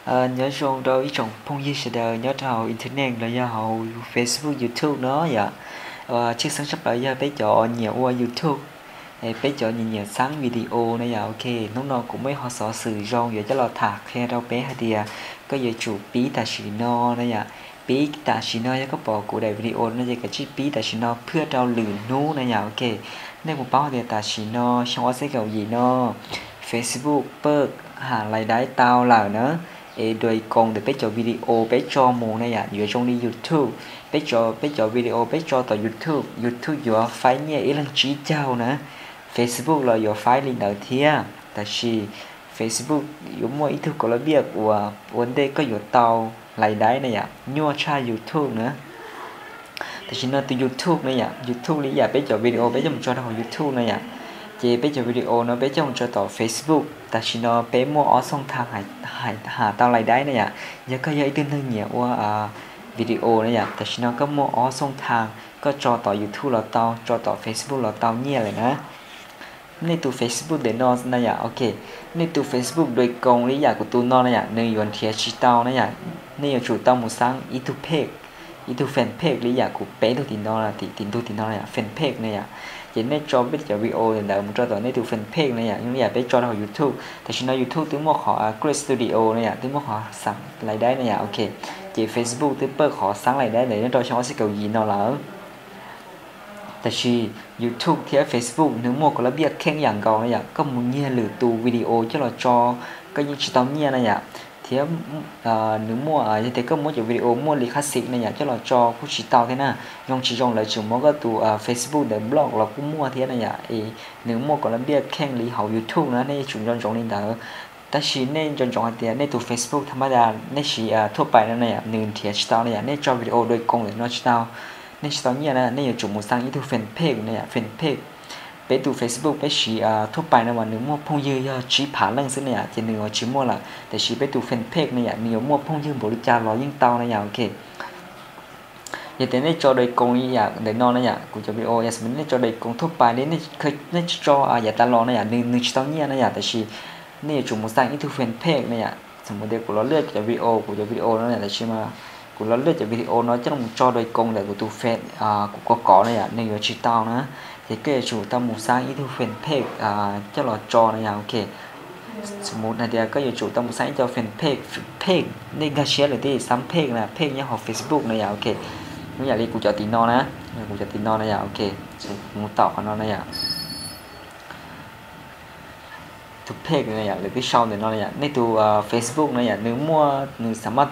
nhớ trong đó ý trong phong như sẽ đời nhớ thầu internet là do hậu Facebook YouTube nó vậy chiếc sáng sắp lại do bé chọn nhiều qua YouTube bé chọn nhiều nhiều sáng video này giờ ok lúc nào cũng mấy họ sợ sử dụng vậy cho là thạc khe đâu bé hay thì có giờ chủ bí ta chỉ no này giờ bí ta chỉ no có bỏ của đại video nó giờ cái chi bí ta chỉ no เพื่อ đào lử nú này giờ ok nên một bao thì ta chỉ no trong sẽ kiểu gì no Facebook เปิดหารายได้ตาวเหล่าเนอะโดยกองแต่ไปจอวิดีโอไปจอหมูเนี่ยอยู่ตรงนี้ YouTube ไปจอวิดีโอไปจอต่อ YouTube อยู่ไฟล์เนี่ยอีหลังจีเจ้านะ Facebook เราอยู่ไฟล์ลิงก์เอาเทียแต่ชี Facebook อยู่มั่วอีทุกคนละเบียกว่าวันเด็กก็อยู่เตารายได้เนี่ยยั่วชา YouTube นะแต่ชีนั่นตัว YouTube เนี่ย YouTube นี่อย่าไปจอวิดีโอไปจอจอของ YouTube เนี่ยchị bây giờ video nó bây giờ cho tỏ Facebook ta chỉ nó bé mua ở song thang hạ tao lại đấy này ạ giờ có dây tin hơn nhiều qua video này ạ ta chỉ nó có mua ở song thang có cho tỏ YouTube là tao cho tỏ Facebook là tao nhẹ lại nữa nên từ Facebook để nó này ạ ok nên từ Facebook đôi công lý giả của tôi nó này ạ nên yuan thiệt chỉ tao này ạ nên chủ tao một sáng YouTube fanpage lý giả của bé tôi thì nó là thì tôi thì nó này ạ fanpage này ạ chỉ nên cho biết cho video thì đợi một cho tao nên từ fanpage này ạ nhưng mà biết cho nó YouTube thì chỉ nói YouTube tiếng một họ Create Studio này ạ tiếng một họ sáng lại đấy này ạ ok chỉ Facebook tiếng bơ họ sáng lại đấy để cho nó sẽ cầu gì nó làแต่ชี YouTube ที่ Facebook นึกมั่วก็ระเบียบแข่งอย่างเก่านะอย่าก็มุนเนี่ยหรือตูวิดีโอที่เราจอก็ยังชิตอมเนี่ยนะอย่าที่นึกมั่วแต่ก็มั่วจากวิดีโอมั่วลิขสิทธิ์นะอย่าที่เราจอผู้ชิตอที่น่ะยองชิจงเลยจุ่มมั่วก็ตูFacebook เดบล็อกเราก็มั่วที่นะอย่านึกมั่วก็ระเบียบแข่งหรือเขา YouTube นะในจุ่มจงนี่เด้อแต่ชีในจงอันเดียในตัว Facebook ธรรมดาในชีทั่วไปนั่นน่ะนึงที่ชิตอเนี่ยในจอวิดีโอโดยกงหรือ not ชิตอในตอนนี้นะในจุดมุ่งสร้างอีทูแฟนเพจเนี่ยแฟนเพจไปดู Facebook ไปชี้ทั่วไปนะวันหนึ่งมั่วพงยือชี้ผ่านเรื่องซึ่งเนี่ยจะหนึ่งว่าชี้มั่วละแต่ชี้ไปดูแฟนเพจเนี่ยหนึ่งมั่วพงยืบริจาครอยิ่งเตานะอย่างโอเคอย่างแต่ในจอโดยกงอย่างเดี๋ยวนอนนะอย่างกูจะวิดีโออย่างสมมติในจอโดยกงทั่วไปนี่เคยในจออย่างตลอดนะอย่างหนึ่งตอนนี้นะอย่างแต่ชี้ในจุดมุ่งสร้างอีทูแฟนเพจเนี่ยสมมติเดี๋ยวกูเราเลือกจะวิดีโอกูจะวิดีโอนั่นแหละแต่ชี้มากูเราเลือกจากวิดีโอnó trong cho đời công để của tu phết của có này nên người chỉ tao nữa thì cái chủ tâm một sáng ý tu phết phết cho là cho này ok สมมุตินะเดี๋ยวก็อยู่จุดต้องใช้จะเป็นเพจนี่ก็เชียร์เลยที่ซ้ำเพจนะเพจเนี่ยของ Facebook นะอย่างโอเคไม่อยากเรียกกูจะตีนอนะกูจะตีนอนะอย่างโอเคมูต่อของนอนะอย่างทุกเพจนะอย่างหรือที่ชอบเนี่ยนอนะอย่างในตัว Facebook นะอย่างนึกมั่วนึกสามารถ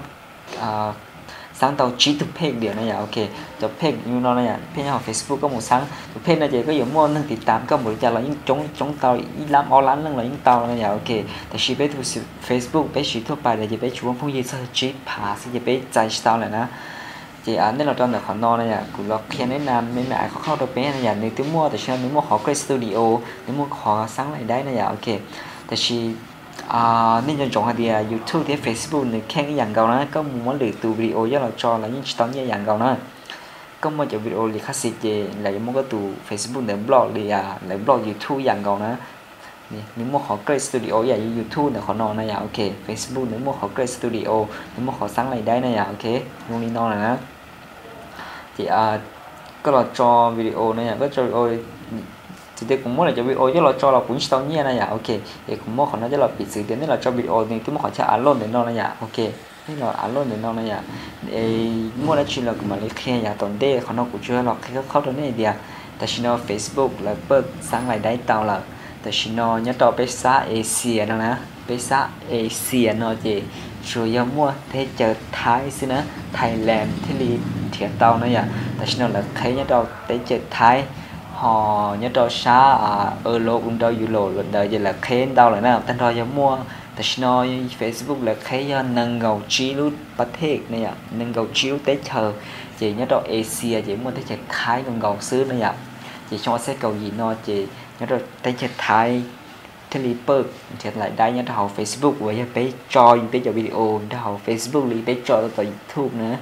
sáng tạo trí thực phê điều này ok cho phê như nó này phê nhau Facebook có một sáng phê này chỉ có nhiều môn nâng thì tám có một giờ là những chống tàu ý lắm ó lắm nâng là những tàu này okแต่ชีไปดู Facebook ไปชีทั่วไปเลยจะไปชวนพวกยี่สิบจีพาสิจะไปใจตาวเลยนะchỉ nên là trong là họ no nàyกูล็อกแค่แนะนำไม่หมายเขาเข้าตัวเป็นอย่างนึงตัวมั่วแต่ฉันนึกว่าเขา Create Studio นึกว่าเขาsáng lạiได้นะโอเคแต่ชีnên chọn thì YouTube thì Facebook này khen cái dạng cầu nó có một món lượt từ video rất là cho là những tấm như dạng cầu nó có một chỗ video thì khác gì lại một cái từ Facebook để blog thì lại blog YouTube dạng cầu nó nếu mà họ Create Studio vậy YouTube là họ nói này ok Facebook nếu mà họ Create Studio nếu mà họ sáng lại đấy này ok luôn đi nói là thì có là cho video này có cho video thì tôi cũng muốn là cho video chứ là cho là cũng tao nhé này ok thì cũng muốn họ nói cho là bị sự tiến là cho video thì tôi muốn họ cho ăn luôn để nó này ok thế là ăn luôn để nó này để mua là chuyện là cũng mà lấy khe nhà tuần đây họ nó cũng chưa là cái khó đó này đi tại vì nó Facebook là bớt sáng lại đấy tao là tại vì nó nhớ tao bé xã Asia đó nè bé xã Asia nó chỉ rồi giờ mua thế chờ Thái xí nữa Thailand thế đi thiệt tao nữa tại vì nó là thấy nhớ tao để chờ Thái họ nhớ cho xa ở lô cũng đâu lô lần đời giờ là khen đâu lại nào tên rồi giờ mua tại sao Facebook là khen nâng gầu chi lút bắt hết này nâng gầu chiếu tới chờ chị nhớ cho Asia chị mua tới chờ Thái còn gầu xứ này chị cho sẽ cầu gì nó chị nhớ cho tới chờ Thái thế li bơ thì lại đây nhớ cho Facebook với bé cho bé cho video cho Facebook li bé cho tới YouTube nữa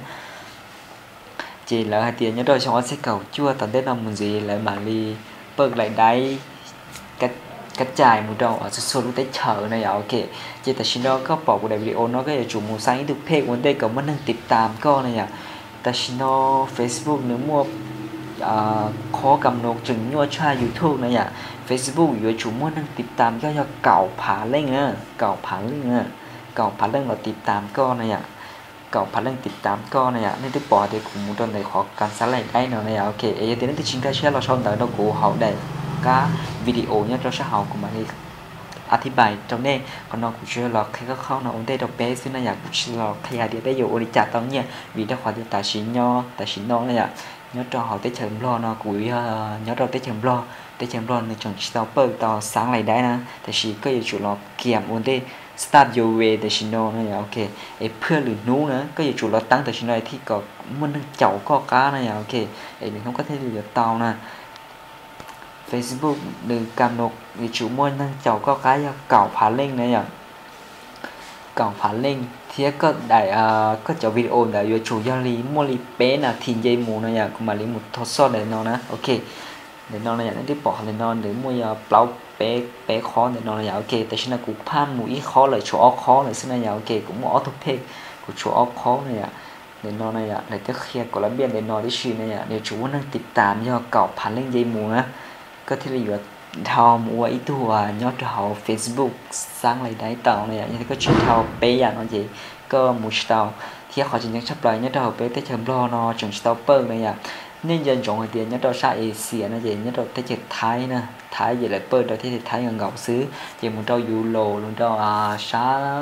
chỉ là hai tiền nhớ đôi trong sẽ cầu chua tận đến năm gì lại mà đi bớt lại đáy cách chạy một đầu ở số lúc tới chờ này ok chỉแต่ชินก็บอกว่าในวิดีโอเนาะก็จะจุ่มมูซังทุกเพจวันเด็กก็มานั่งติดตามก็เนี่ยแต่ชิน Facebook เนื้อมัวขอกำหนดจึงยั่วชา YouTube เนี่ย Facebook อยู่จุ่มมัวนั่งติดตามก็จะเก่าผาเล่งนะเก่าผาเล่งนะเก่าผาเล่งเราติดตามก็เนี่ยเก่าผาเล่งติดตามก็เนี่ยนี่ที่บอกที่ผมตอนในขอการสไลด์ได้เนาะเนี่ยโอเคเอเดี๋ยวนี้ที่ชินก็เชื่อเราชอบแต่เรากูเขาได้các video nhé cho xã hội của mìnhอธิบายตรงนี้ก็น้องกูเชื่อหรอกแค่ก็เข้าน้องได้ดอกเบี้ยซึ่งน่าอยากกูเชื่อหรอกขยายเดียวได้อยู่บริจาคตรงเนี้ยvì đã khỏi tại xin nho tại xin nó này ạ nhớ cho họ tới chấm lo nó của nhớ đâu tới chấm lo nên chọn tao bơ tao sáng lại đấy nè tại xin có nhiều chủ lo kiểm ổn đi start your way tại xin nó này ok ấy เพื่อหรือนู้nữa có nhiều chủ lo tăng tại xin này thì có muốn chậu có cá này ok ấy mình không có thể được tao nè Facebook được cầm nộp vì chủ môn năng chào có cái cào phá link này nhỉ cào phá link thì có đại có chào video đại vừa chủ gia lý mua lý bé là thì dây mù này nhỉ cũng mà lý một thoát so để nó nè ok để nó này nó tiếp bỏ để nó để mua bao bé bé khó để nó này ok tại sao là cũng pan mũi khó lại chỗ khó lại xin này ok cũng mua auto pay của chỗ khó này ạ để nó này ạ để cái kia của lá biên để nó đi xuyên này ạ để chủ năngติดตามcho cào phá link dây mù áก็ที่เราอยู่ทำไว้ตัวยอดเขา Facebook สร้างรายได้ต่อเนี่ยยังก็ชื่อเขาเป๊ะอย่างนั้นจีก็มูชต่อที่เขาจะยังชับเลยยอดเขาเป๊ะแต่เชิงรอนอจงสตอปเปอร์เนี่ยnên dân chọn người tiền nhất đó sa Asia nó gì nhất đó tới chợ Thái nè Thái về lại bơi đó thì Thái gần gạo xứ chỉ một trâu dụ lồ luôn đó sa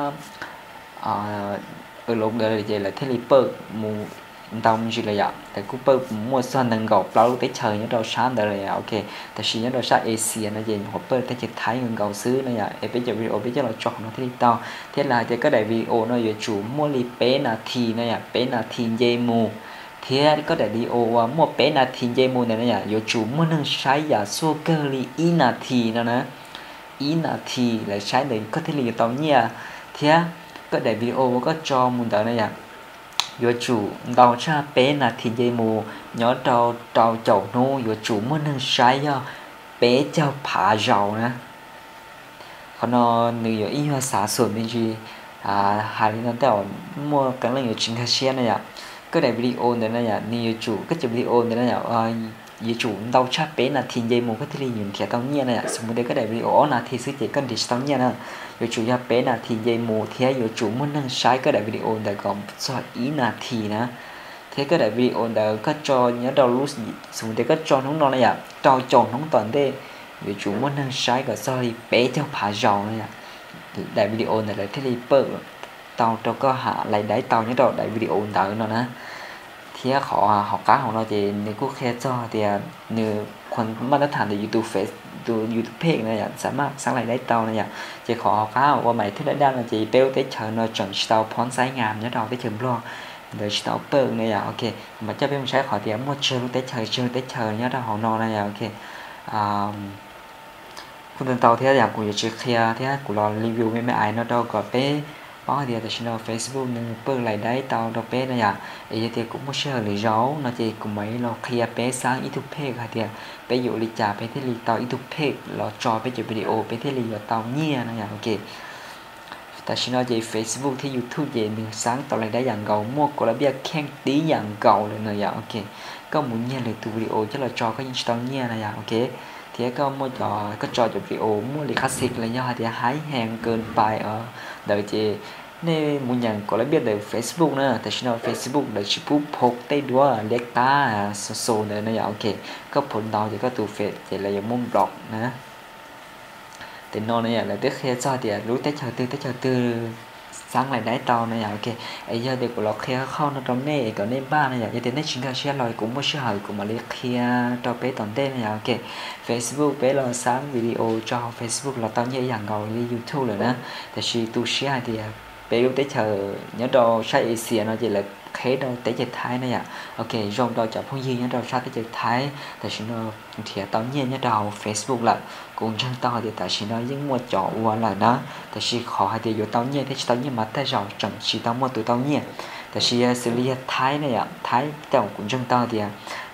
ở lộn đời về lại thế li bơi mù tao như là vậy tại cú bơ mua sơn đằng gọc lâu tới trời nhớ đâu sáng đời là ok tại vì nhớ đâu sáng Asia nó gì họ bơ tới chật Thái gần gạo xứ nó vậy em bây giờ video bây giờ là chọn nó thế tao thế là chỉ có đại video nó về chủ mua li bé là thì nó vậy bé là thì dây mù thế có đại video mua bé là thì dây mù này nó vậy về chủ mua năng sai giả số cơ li ý là thì nó nè ý là thì lại sai để có thể là tao nhia thế có đại video có cho muốn tới này vậy vừa chủ đầu cha bé là thì dây mù nhớ đầu đầu chậu nô vừa chủ muốn nâng sai do bé cho phá giàu nè còn nó nữ ý hoa xả sườn bên gì hai đứa nó tao mua cái là nhiều chính khách này ạ cái đại video này là nhiều chủ cái chụp video này là vừa chủ đầu cha bé là thì dây mù cái thứ nhìn thiệt tao nhiên này ạ xong rồi cái đại video là thì sự chỉ cần để tao nhiên nè vừa chủ gia bé là thì dây mù thế vừa chủ muốn nâng sai cái đại video để còn cho ý là thì nè thế cái đại video để có cho nhớ đầu lúc xong để có cho nó này ạ cho chọn nó toàn thế vừa chủ muốn nâng sai cái sorry bé theo phá giàu này ạ đại video này là thế li bơ tao cho có hạ lại đáy tao nhớ đầu đại video đỡ nó nè thế họ cá họ nói thì nếu có khe cho thì nếuคนมาตรฐานใน YouTube Face ดู YouTube Page เนี่ยสามารถสร้างรายได้ต่อเนี่ยจะขอเขาว่าหมายถึงได้ด้านlà chỉ bêu tới chờ nó chọn style font size ngàm nhớ đầu tới chấm lo để style bơ này ok mà cho bên sai khỏi thì mua chơi tới chờ nhớ đầu họ no này okคุณเป็นเตาเทียอย่างกูจะเคลียร์เทียกูรอรีวิวไม่ไอ้nó đâu có bé bao giờ tại channel Facebook nên bơ lại đấy tao đâu bé này à ấy thì cũng muốn share lời giấu nó chỉ cũng mấy lo clear bé sáng YouTube page thì bé dụ lịch trả bé thế lịch tao YouTube page lo cho bé chụp video bé thế lịch là tao nhia này à ok tại channel chỉ Facebook thì YouTube chỉ mình sáng tao lại đấy dạng gầu mua của là biết khen tí dạng gầu này à ok có muốn nhia lời tu video chứ là cho cái tao nhia này à ok thì có mua cho video mua lịch classic là do thì hái hàng กินไปđời chị nên muốn nhận có lẽ biết được Facebook nữa tại channel Facebook là chỉ bút phốt tay đua lệch ta số nữa này ok có phun đầu thì có tụ phết thì là giống môn blog nữa thì nó này là tiếp theo cho thì lúc tới chờ từ sáng lại đáy tàu này ok ấy giờ thì của nó kia không nó trong này có nên ba này vậy thì nó chính là share lại cũng một số hỏi của mà lấy kia cho bé toàn tên này ok Facebook bé là sáng video cho Facebook là tao như dạng gọi đi YouTube rồi đó thì khi tu share thì bé lúc tới chờ nhớ đồ sai Asia nó chỉ là khé đâu tới chợ Thái này ok rong đâu chợ phong duyên nhớ đồ sai tới chợ Thái thì nó thì tao như nhớ đồ Facebook là cũng chân to thì tại vì nó những mua chỗ qua là nó tại vì khó thì vô tao như thế tao như mà tay giàu chẳng chỉ tao mua từ tao như tại vì xử lý Thái này Thái tao cũng chân to thì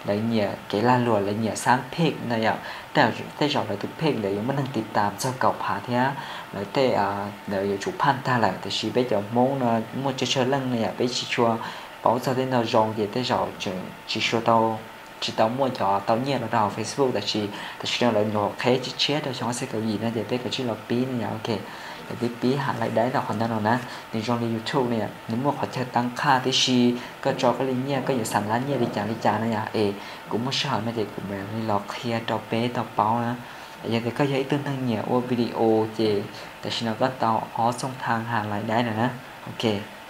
lấy nhẹ cái là lùa lấy nhẹ sáng phê này ạแต่จอเลยตุกเพกเลยมันนั่งติดตามเจ้าเก่าผาเทียเลยแต่เลยchủ pan ta lạiแต่ชีbây giờ muốn mua chơi lăng này bây chỉ cho bảo sao đến nào rong thìแต่จอchỉ cho tao chỉ tao mua cho tao nhẹ là đầu Facebookแต่chỉ là nó khé chỉ chết rồi trong sẽ cái gì nữa để bây cái chỉ là pí này ok để pí hạ lại đấy là còn đâu nữa thì trong YouTube này nếu mà họ chơi tăngค่าที่ชีก็จอก็เลยเนี่ยก็อยู่3 ล้านเนี่ยดีจังnày cũng mất sợ mà thì cũng mình lọt kia tao bé tao báo á giờ thì có giấy tương đương nhiều video chị tại sao nó có tao ở trong thang hàng lại đấy nữa ok